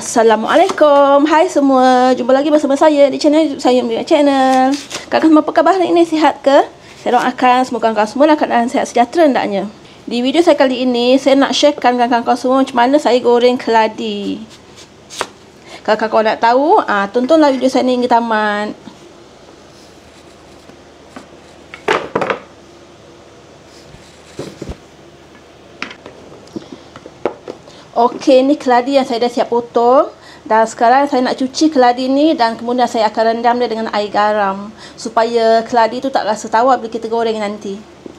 Assalamualaikum. Hai semua. Jumpa lagi bersama saya di channel YouTube saya, Mira Channel. Kakak semua apa khabar hari ini? Sihat ke? Saya doakan semoga kakak semua dalam keadaan sihat sejahtera hendaknya. Di video saya kali ini, saya nak sharekan kakak semua macam mana saya goreng keladi. Kalau kakak nak tahu, tontonlah video saya ni hingga tamat. Okey, ni keladi yang saya dah siap potong. Dan sekarang saya nak cuci keladi ni dan kemudian saya akan rendam dia dengan air garam supaya keladi tu tak rasa tawar bila kita goreng nanti.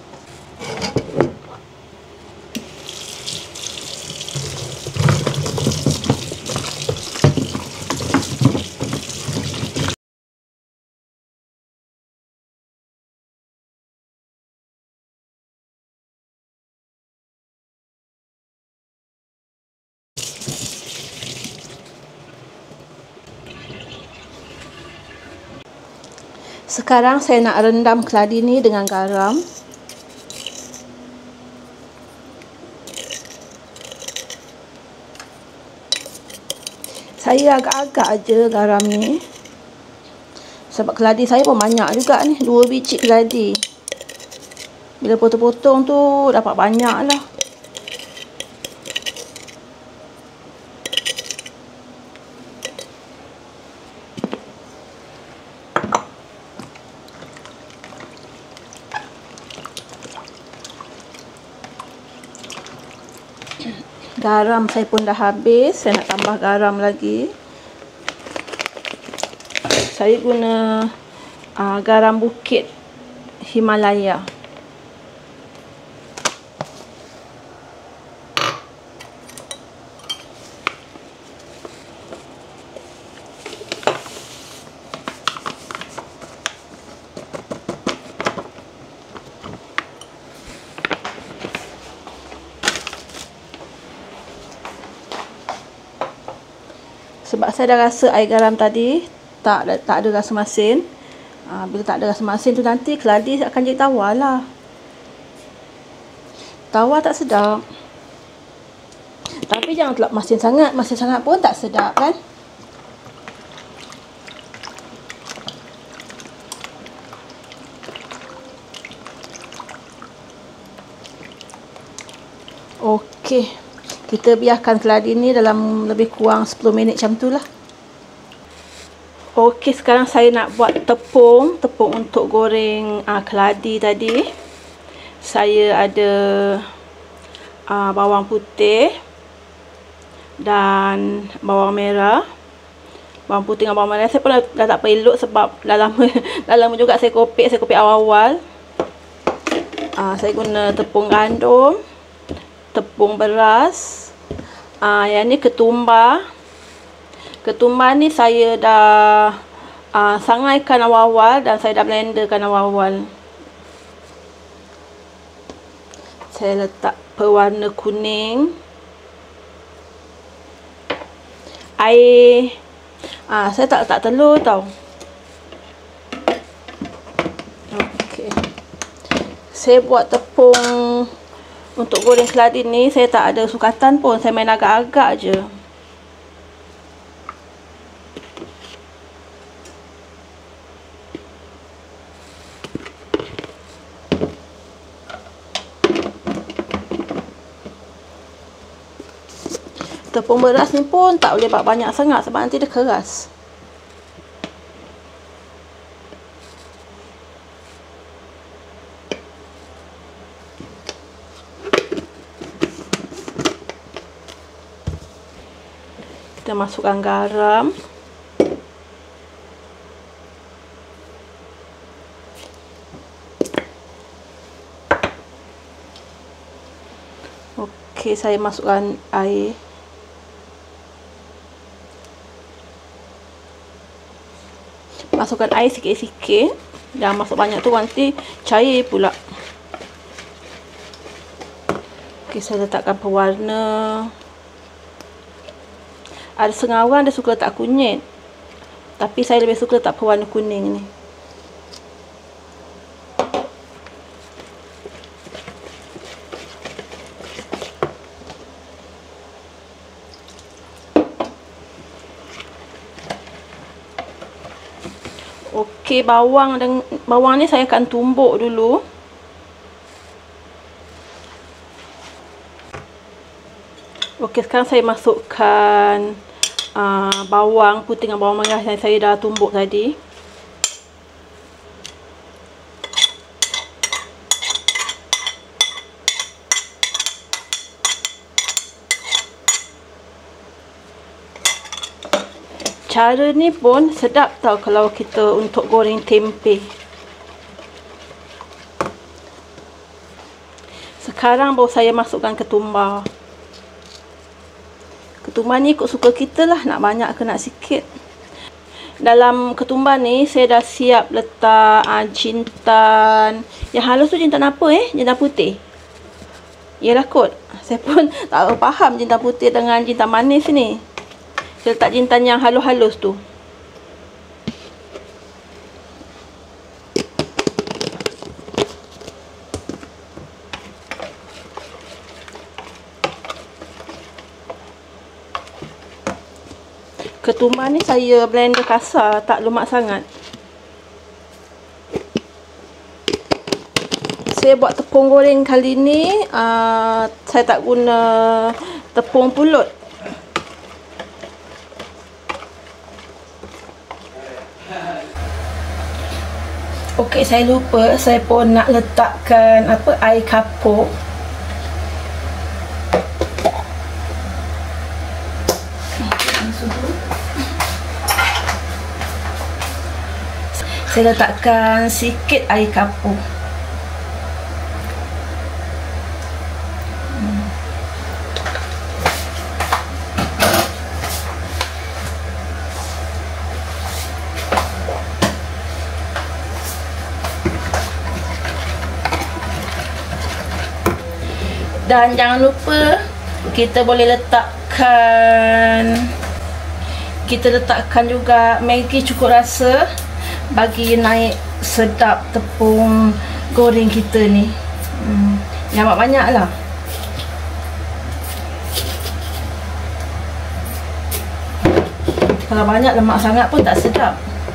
Sekarang saya nak rendam keladi ni dengan garam. Saya agak-agak aja garam ni. Sebab keladi saya pun banyak juga ni, 2 biji keladi. Bila potong-potong tu dapat banyak lah. Garam saya pun dah habis. Saya nak tambah garam lagi. Saya guna garam bukit Himalaya. Sebab saya dah rasa air garam tadi tak ada rasa masin. Bila tak ada rasa masin tu nanti keladi akan jadi tawar lah. Tawar tak sedap. Tapi jangan pula masin sangat. Masin sangat pun tak sedap kan. Okey. Kita biarkan keladi ni dalam lebih kurang 10 minit macam tu lah. Okey, sekarang saya nak buat tepung untuk goreng keladi tadi. Saya ada bawang putih dan bawang merah. Bawang putih dengan bawang merah saya pun dah tak peluk sebab dah lama juga saya kopek awal-awal. Saya guna tepung gandum, tepung beras. Yang ni ketumbar. Ketumbar ni saya dah sangaikan awal-awal dan saya dah blenderkan awal-awal. Saya letak pewarna kuning. Air. Saya tak letak telur tau. Okey. Saya buat tepung untuk goreng keladi ni, saya tak ada sukatan pun. Saya main agak-agak je. Tepung beras ni pun tak boleh buat banyak sangat sebab nanti dia keras. Kita masukkan garam. Okey, saya masukkan air. Masukkan air sikit-sikit. Jangan masuk banyak tu nanti cair pula. Okey, saya letakkan pewarna. Ada setengah orang dia suka letak kunyit. Tapi saya lebih suka letak pewarna kuning ni. Okey, bawang ni saya akan tumbuk dulu. Okey, sekarang saya masukkan bawang putih dengan bawang merah yang saya dah tumbuk tadi. Cara ni pun sedap tau kalau kita untuk goreng tempe. Sekarang baru saya masukkan ketumbar. Ketumbar ni ikut suka kita lah, nak banyak ke nak sikit. Dalam ketumbar ni saya dah siap letak jintan. Yang halus tu jintan apa Jintan putih. Yalah kot. Saya pun tak faham jintan putih dengan jintan manis ni. Saya letak jintan yang halus-halus tu. Ketumbar ni saya blender kasar, tak lumak sangat. Saya buat tepung goreng kali ni, saya tak guna tepung pulut. Okey, saya lupa, saya pun nak letakkan air kapur. Saya letakkan sikit air kapur. Dan jangan lupa kita boleh letakkan juga Maggi cukup rasa bagi naik sedap tepung goreng kita ni. Jangan banyak lah. Kalau banyak lemak sangat pun tak sedap.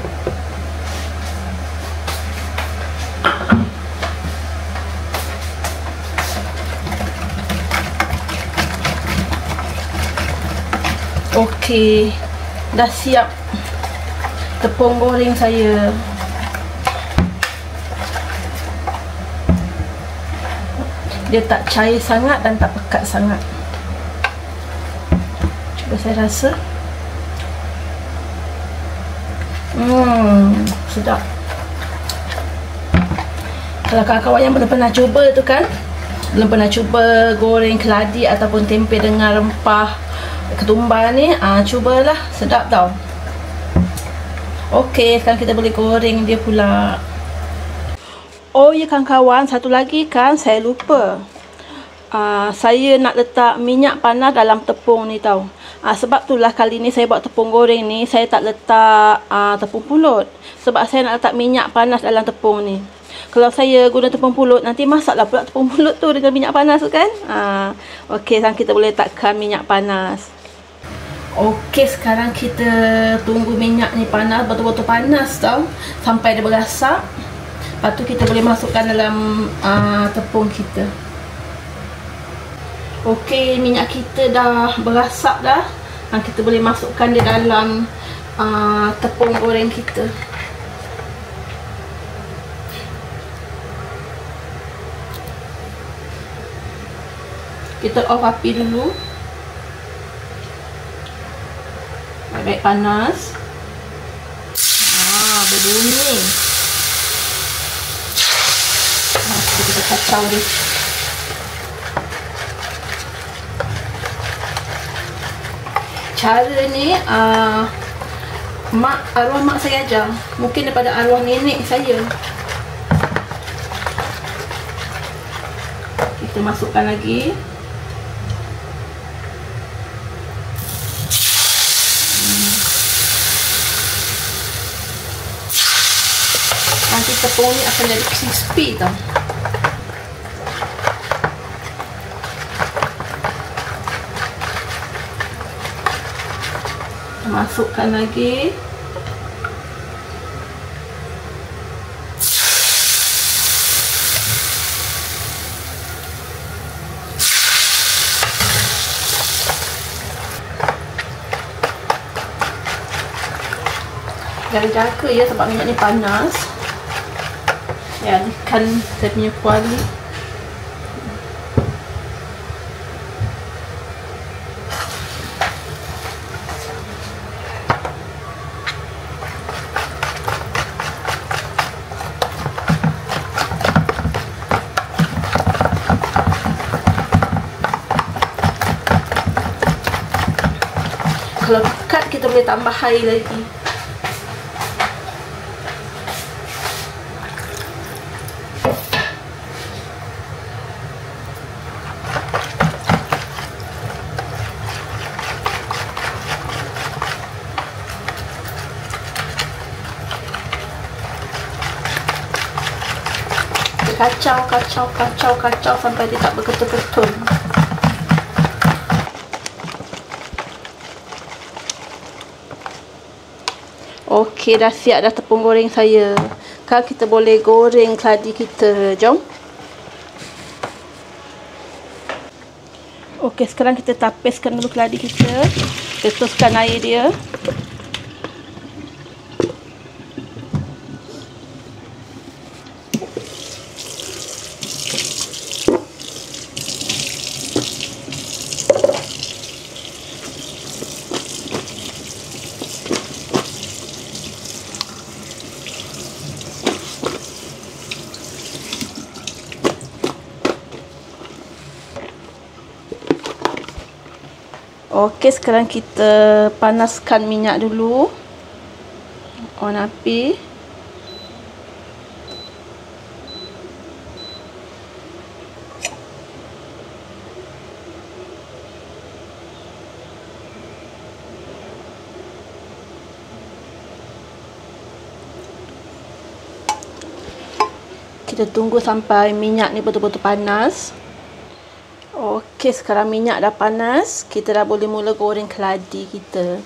Okey, dah siap tepung goreng saya. Dia tak cair sangat dan tak pekat sangat. Cuba saya rasa. Sedap. Kalau kawan-kawan yang belum pernah cuba tu kan, belum pernah cuba goreng keladi ataupun tempe dengan rempah ketumbar ni, cubalah, sedap tau. Okey, sekarang kita boleh goreng dia pula. Oh ya kawan-kawan, satu lagi kan saya lupa. Saya nak letak minyak panas dalam tepung ni tau. Sebab itulah kali ni saya buat tepung goreng ni, saya tak letak tepung pulut. Sebab saya nak letak minyak panas dalam tepung ni. Kalau saya guna tepung pulut, nanti masaklah pula tepung pulut tu dengan minyak panas tu kan. Okey, sekarang kita boleh letakkan minyak panas. Okey, sekarang kita tunggu minyak ni panas, betul-betul panas tau, sampai dia berasak. Lepas tu kita boleh masukkan dalam tepung kita. Okey, minyak kita dah berasak dah. Kita boleh masukkan dia dalam tepung goreng kita. Kita off api dulu. Baik-baik panas. Berbunyi. Kita kacau dia. Cara ni arwah mak saya ajar. Mungkin daripada arwah nenek saya. Kita masukkan lagi. Nanti tepung ni akan jadi crispy tau. Masukkan lagi. Jaga-jaga ya sebab minyak ni panas. Ya, alihkan saya punya kuali. Kalau dekat kita boleh tambah air lagi. Kacau sampai dia tak berketul-ketul. Okey, dah siap dah tepung goreng saya. Sekarang kita boleh goreng keladi kita. Jom. Okey, sekarang kita tapiskan dulu keladi kita. Tetuskan air dia. Okey, sekarang kita panaskan minyak dulu. On api. Kita tunggu sampai minyak ni betul-betul panas. Okey, sekarang minyak dah panas. Kita dah boleh mula goreng keladi kita.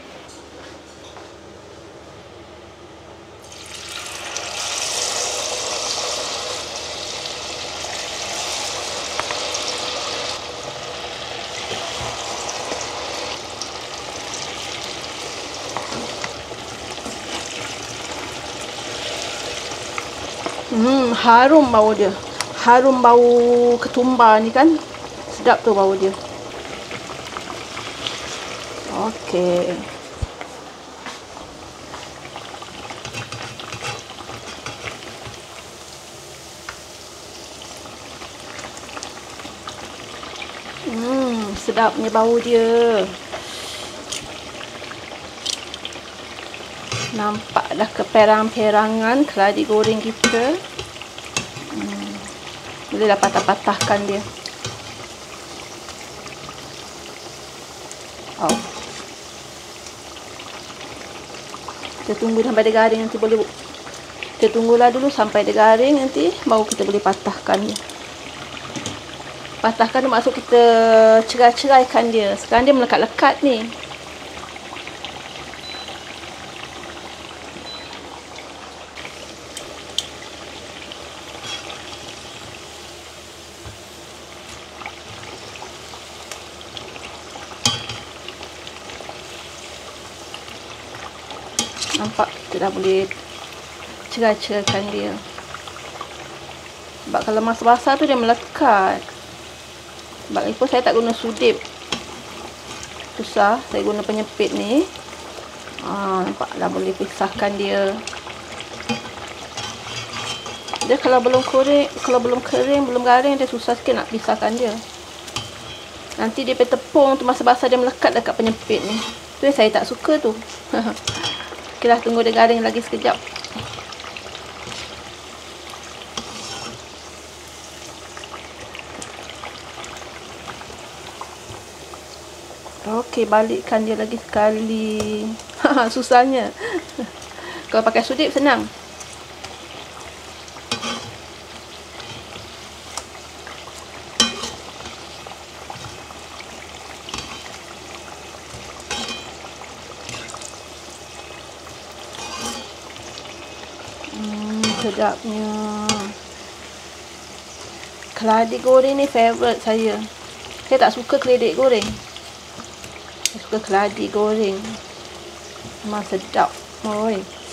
Harum bau dia. Harum bau ketumbar ni kan. Sedap tu bau dia. Okey. Sedapnya bau dia. Nampak dah keperang-perangan keladi goreng kita. Boleh dah patah-patahkan dia. Kita tunggu sampai dia garing, nanti boleh. Kita tunggulah dulu sampai dia garing, nanti baru kita boleh patahkan dia. Patahkan tu maksud kita cerai-ceraikan dia. Sekarang dia melekat-lekat ni. Nampak kita dah boleh cerai-ceraikan dia. Sebab kalau masa basah tu dia melekat. Sebab itu saya tak guna sudip. Susah, saya guna penyepit ni. Nampak dah boleh pisahkan dia. Dia kalau belum kering, belum garing, dia susah sikit nak pisahkan dia. Nanti dia punya tepung tu masa basah dia melekat dekat penyepit ni. Tu saya tak suka tu. Okeylah, tunggu dia garing lagi sekejap. Okey, balikkan dia lagi sekali. Susahnya. Kalau pakai sudip senang. Sedapnya. Keladi goreng ni favourite saya. Saya tak suka keledek goreng. Saya suka keladi goreng. Memang sedap. Oi.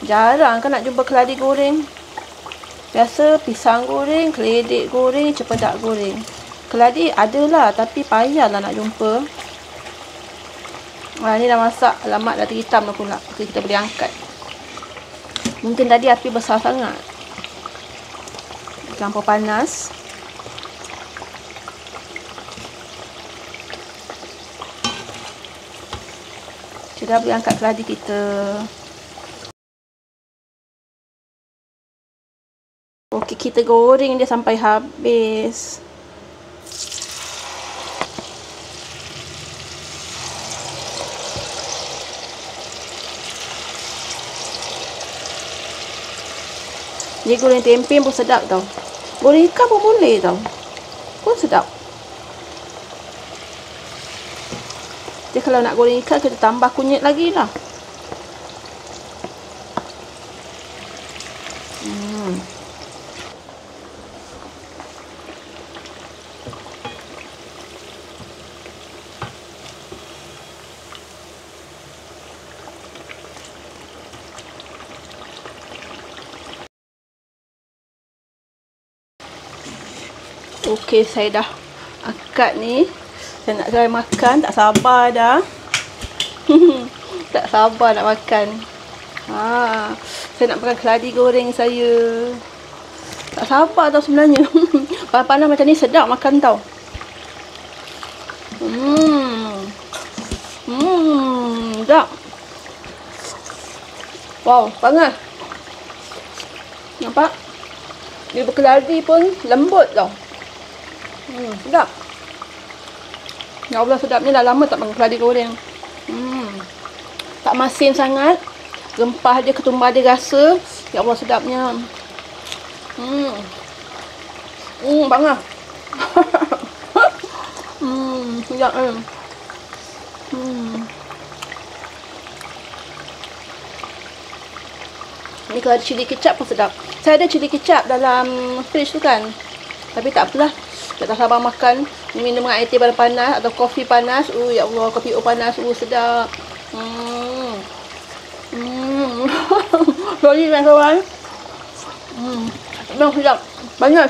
Jarang kan nak jumpa keladi goreng. Biasa pisang goreng, keledek goreng, cempedak goreng. Keladi adalah, tapi payahlah nak jumpa. Ni dah masak, lemak dah terhitam dah pula. Okay, kita boleh angkat. Mungkin tadi api besar sangat, terlampau panas. Kita dah boleh angkat keladi kita. Okey, kita goreng dia sampai habis. Dia goreng tempe pun sedap tau. Goreng ikan pun boleh tau. Pun sedap. Dia kalau nak goreng ikan, kita tambah kunyit lagi lah. Okey, saya dah angkat ni. Saya nak try makan, tak sabar dah. Tak sabar nak makan. Saya nak makan keladi goreng saya. Tak sabar tau sebenarnya. Panas-panas macam ni sedap makan tau. Sedap. Wow, panas. Nampak? Dia berkeladi pun lembut tau. Sedap. Ya Allah, sedapnya. Dah lama tak makan keladi goreng. Tak masin sangat. Rempah dia, ketumbar dia rasa. Ya Allah, sedapnya. Panas. Sedap. Ni kalau ada cili kecap pun sedap. Saya ada cili kecap dalam fridge tu kan. Tapi tak apalah. Tak sabar makan. Minum dengan air teh panas atau kopi panas. Ya Allah, kopi panas. Sedap. Sorry kawan-kawan. Memang sedap. Banyak.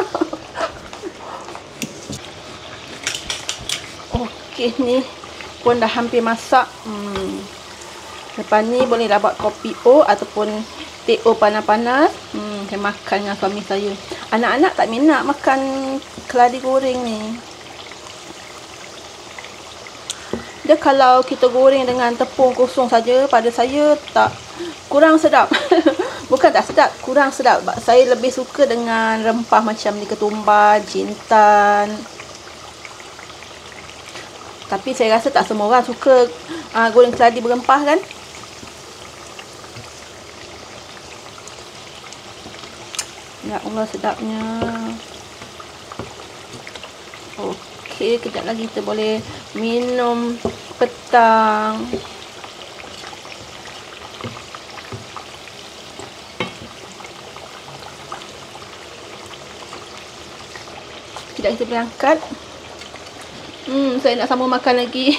Okey, ni pun dah hampir masak. Lepas ni bolehlah buat kopi O ataupun teh O panas-panas. Saya makan dengan suami saya. Anak-anak tak minat makan keladi goreng ni. Dia kalau kita goreng dengan tepung kosong saja, pada saya tak, kurang sedap. Bukan tak sedap, kurang sedap. Saya lebih suka dengan rempah macam ni, ketumbar, jintan. Tapi saya rasa tak semua orang suka goreng keladi berempah kan. Ya Allah, sedapnya. Okey, kejap lagi kita boleh minum petang. Kejap kita boleh angkat. Saya nak sambung makan lagi.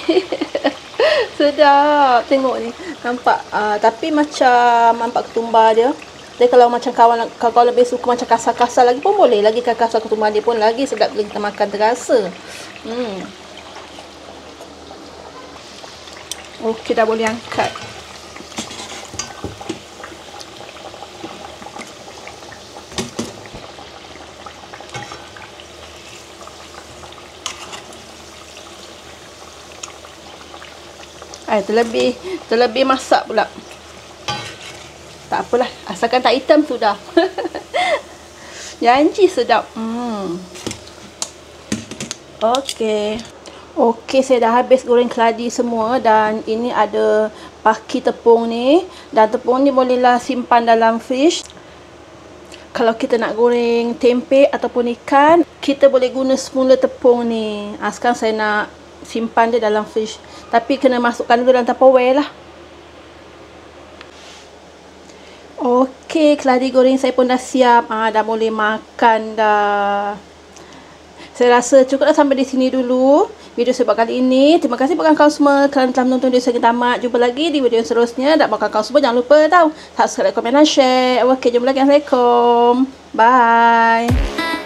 Sedap. Tengok ni. Nampak. Tapi macam nampak ketumbar dia. Tapi kalau macam kawan lebih suka macam kasar-kasar lagi pun boleh. Lagi kasar ketumbar dia pun lagi sedap bila kita makan terasa. Okey, dah boleh angkat. Terlebih masak pula. Tak apalah, asalkan tak hitam sudah. Janji sedap. Okey, saya dah habis goreng keladi semua. Dan ini ada paki tepung ni. Dan tepung ni bolehlah simpan dalam fridge. Kalau kita nak goreng tempe ataupun ikan, kita boleh guna semula tepung ni. Sekarang saya nak simpan dia dalam fridge. Tapi kena masukkan dulu dalam Tupperware lah. Okey, keladi goreng saya pun dah siap. Dah boleh makan dah. Saya rasa cukuplah sampai di sini dulu video saya buat kali ini. Terima kasih buat kawan-kawan semua kerana telah menonton video saya hingga tamat. Jumpa lagi di video seterusnya. Dan buat kawan-kawan semua jangan lupa subscribe, komen dan share. Okey, jumpa lagi. Assalamualaikum. Bye.